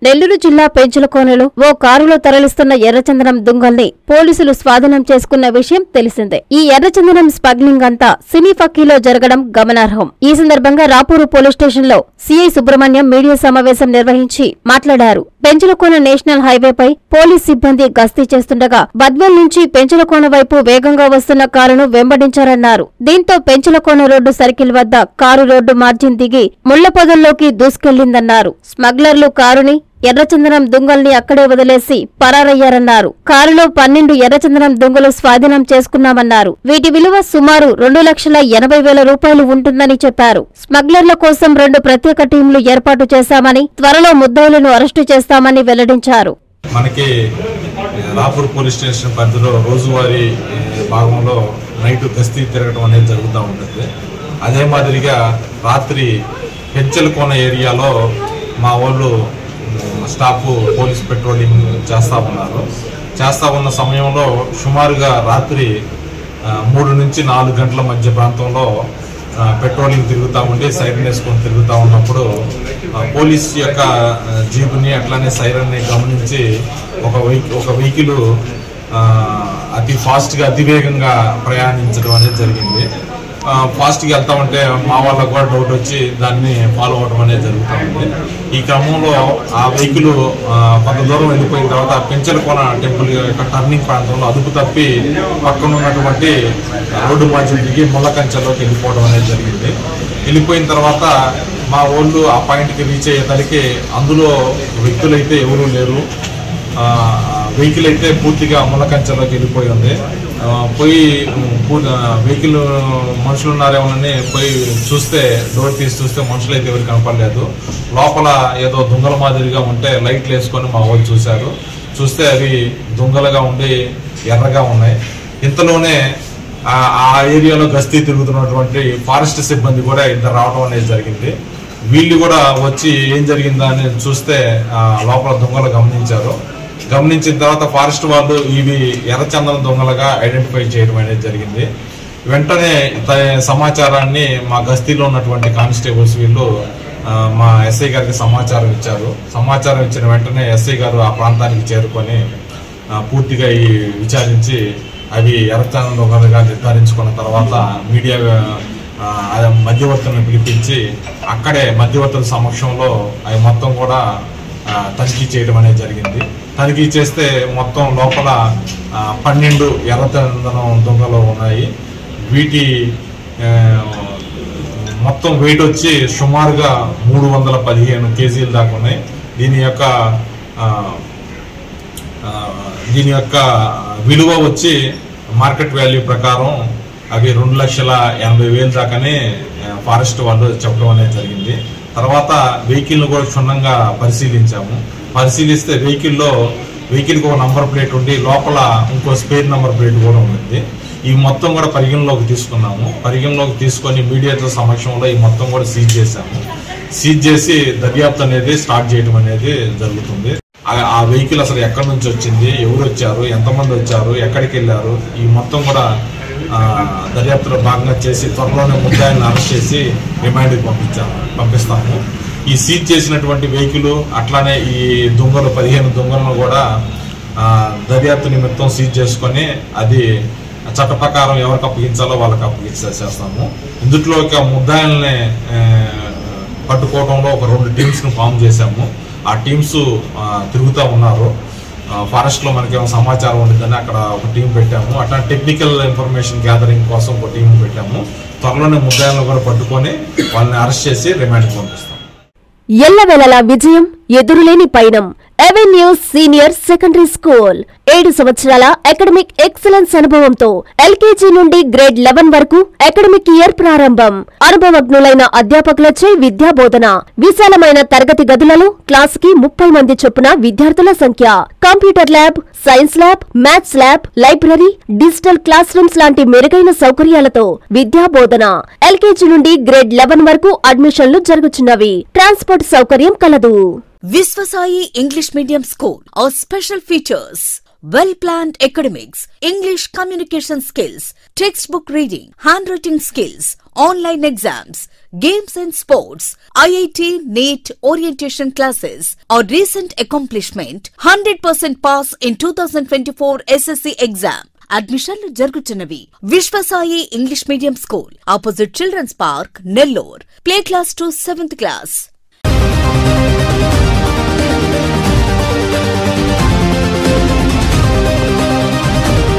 నెల్లూరు జిల్లా పెంచులకోనలో ఓ కారులో తరలిస్తున్న ఎర్రచందనం దుంగల్ని పోలీసులు స్వాధీనం చేసుకున్న విషయం తెలిసిందే. ఈ ఎర్రచందనం స్మగ్లింగ్ అంతా సినీ ఫక్కీలో జరగడం గమనార్హం. ఈ సందర్భంగా రాపూరు పోలీస్ స్టేషన్లో సీఐ సుబ్రహ్మణ్యం మీడియా సమావేశం నిర్వహించి మాట్లాడారు. పెంచులకోన నేషనల్ హైవేపై పోలీస్ సిబ్బంది గస్తీ చేస్తుండగా బద్వేల్ నుంచి పెంచులకోన వైపు వేగంగా వస్తున్న కారును వెంబడించారన్నారు. దీంతో పెంచులకోన రోడ్డు సర్కిల్ వద్ద కారు రోడ్డు మార్జిన్ దిగి ముళ్లపొదల్లోకి దూసుకెళ్లిందన్నారు. స్మగ్లర్లు కారుని ఎర్రచందనం దుంగల్ని అక్కడే వదిలేసి పరారయ్యారన్నారు. కారులో 12 ఎర్రచందనం దుంగలు స్వాధీనం చేసుకున్నామన్నారు. వీటి విలువ సుమారు 2,80,000 రూపాయలు ఉంటుందని చెప్పారు. స్మగ్లర్ల కోసం 2 ప్రత్యేక టీంలు ఏర్పాటు చేశామని, త్వరలో ముద్దాయిలను అరెస్టు చేస్తామని వెల్లడించారు. మనకి రాపూర్ పోలీస్ స్టేషన్ పరిధిలో రోజువారీ భాగంలో నైట్ గస్తీ తిరగడం అనేది జరుగుతూ ఉంటుంది. అదే మాదిరిగా రాత్రి పెంచలకోన ఏరియాలో మా వాళ్ళు స్టాఫ్ పోలీస్ పెట్రోలింగ్ చేస్తా ఉన్న సమయంలో సుమారుగా రాత్రి 3 నుంచి 4 గంటల మధ్య ప్రాంతంలో పెట్రోలింగ్ తిరుగుతూ ఉండి సైరన్ వేసుకొని తిరుగుతూ ఉన్నప్పుడు పోలీస్ యొక్క జీపుని అట్లానే సైరన్ని గమనించి ఒక వెహికల్ అతి ఫాస్ట్గా అతివేగంగా ప్రయాణించడం అనేది జరిగింది. ఫాస్ట్గా వెళ్తా ఉంటే మా వాళ్ళకు కూడా డౌట్ వచ్చి దాన్ని ఫాలో అవడం అనేది జరుగుతూ ఉంది. ఈ క్రమంలో ఆ వెహికల్ కొంత దూరం వెళ్ళిపోయిన తర్వాత పెంచలకోన టెంపుల్ యొక్క టర్నింగ్ ప్రాంతంలో అదుపు తప్పి పక్కన ఉన్నటువంటి రోడ్డు మధ్య దిగి ముళ్ళకంచెలోకి వెళ్ళిపోవడం అనేది జరిగింది. వెళ్ళిపోయిన తర్వాత మా వాళ్ళు ఆ పాయింట్కి రీచ్ అయ్యేసరికి అందులో వ్యక్తులైతే ఎవరూ లేరు. వెహికల్ అయితే పూర్తిగా ముళ్ళకంచెలోకి వెళ్ళిపోయి ఉంది. పోయి వెహికల్ మనుషులు ఉన్నారేమోనని పోయి చూస్తే డోర్ తీసి చూస్తే మనుషులు అయితే ఎవరికి కనపడలేదు. లోపల ఏదో దొంగల మాదిరిగా ఉంటే లైట్లు వేసుకొని మా వాళ్ళు చూస్తే అవి దొంగలుగా ఉండి ఎర్రగా ఉన్నాయి. ఇంతలోనే ఆ ఏరియాలో గస్తీ తిరుగుతున్నటువంటి ఫారెస్ట్ సిబ్బంది కూడా ఇద్దరు రావడం అనేది జరిగింది. వీళ్ళు కూడా వచ్చి ఏం జరిగిందా అని చూస్తే లోపల దొంగలు గమనించిన తర్వాత ఫారెస్ట్ వాళ్ళు ఇవి ఎర్రచందనం దొంగలుగా ఐడెంటిఫై చేయడం అనేది జరిగింది. వెంటనే సమాచారాన్ని మా గస్తీలో ఉన్నటువంటి కానిస్టేబుల్స్ వీళ్ళు మా ఎస్ఐ గారికి సమాచారం ఇచ్చారు. సమాచారం ఇచ్చిన వెంటనే ఎస్ఐ గారు ఆ ప్రాంతానికి చేరుకొని పూర్తిగా విచారించి అవి ఎర్రచందనం దొంగలుగా నిర్ధారించుకున్న తర్వాత మీడియా మధ్యవర్తులను పిలిపించి అక్కడే మధ్యవర్తుల సమక్షంలో అవి మొత్తం కూడా తనిఖీ చేయడం అనేది జరిగింది. తనిఖీ చేస్తే మొత్తం లోపల 12 ఎర్రచందనం దొంగలు ఉన్నాయి. వీటి మొత్తం వెయిట్ వచ్చి సుమారుగా 315 కేజీలు దాకా ఉన్నాయి. దీని యొక్క విలువ వచ్చి మార్కెట్ వాల్యూ ప్రకారం అవి 2,80,000 దాకానే ఫారెస్ట్ వాళ్ళు చెప్పడం అనేది జరిగింది. తర్వాత వెహికల్ను కూడా క్షుణ్ణంగా పరిశీలిస్తే వెహికల్కి ఒక నంబర్ ప్లేట్ ఉండి లోపల ఇంకో స్పేర్ నంబర్ ప్లేట్ కూడా ఉంది. ఈ మొత్తం కూడా పరిగణలోకి తీసుకొని మీడియాతో సమక్షంలో ఈ మొత్తం కూడా సీజ్ చేసి దర్యాప్తు అనేది స్టార్ట్ చేయడం అనేది జరుగుతుంది. ఆ వెహికల్ అసలు ఎక్కడి నుంచి వచ్చింది, ఎవరు వచ్చారు, ఎంతమంది వచ్చారు, ఎక్కడికి వెళ్ళారు, ఈ మొత్తం కూడా దర్యాప్తులో భాగంగా చేసి త్వరలోనే ముద్దాయిలను అరెస్ట్ చేసి రిమాండ్కి పంపిస్తాము. ఈ సీజ్ చేసినటువంటి వెహికల్ అట్లానే ఈ 15 దొంగలను కూడా దర్యాప్తు నిమిత్తం సీజ్ చేసుకొని అది చట్ట ప్రకారం ఎవరికి అప్పగించాలో వాళ్ళకి అప్పగించేస్తాము. ఇందులో ముద్దాయిల్ని పట్టుకోవడంలో ఒక 2 టీమ్స్ను ఫామ్ చేశాము. ఆ టీమ్స్ తిరుగుతూ ఉన్నారు. ఫారెస్ట్ లో మనకేమో సమాచారం ఉంటుందని అక్కడ ఒక టీం పెట్టాము. అట్లా టెక్నికల్ ఇన్ఫర్మేషన్ గ్యాదరింగ్ కోసం ఒక టీం పెట్టాము. త్వరలోనే ముద్దాయిలను కూడా పట్టుకొని వాళ్ళని అరెస్ట్ చేసి రిమాండ్కి పంపిస్తాం. ఎల్లవేళలా విజయం, ఎదురులేని పయనం. ఎవెన్యూస్ సీనియర్ సెకండరీ స్కూల్ 7 సంవత్సరాల అకాడమిక్ ఎక్సలెన్స్ అనుభవంతో ఎల్కేజీ నుండి గ్రేడ్ 11 వరకు అకాడమిక్ ఇయర్ ప్రారంభం. అనుభవజ్ఞులైన అధ్యాపకులచే విద్యాబోధన. విశాలమైన తరగతి గదులలో క్లాసుకి 30 మంది చొప్పున విద్యార్థుల సంఖ్య. Computer lab, science lab, maths lab, library, digital class rooms లాంటి మెరుగైన సౌకర్యాలతో విద్యాబోధన. ఎల్కేజీ నుండి గ్రేడ్ 11 వరకు అడ్మిషన్లు జరుగుతున్నవి. ట్రాన్స్పోర్ట్ సౌకర్యం కలదు. Viswasai English Medium School. Our special features: well-planned academics, English communication skills, textbook reading, handwriting skills, online exams, games and sports, IIT, NEET orientation classes. Our recent accomplishment, 100% pass in 2024 SSC exam. అడ్మిషన్లు జరుగుతున్నవి. Vishwasai English medium school, opposite children's park, Nellore. Play class to 7th class.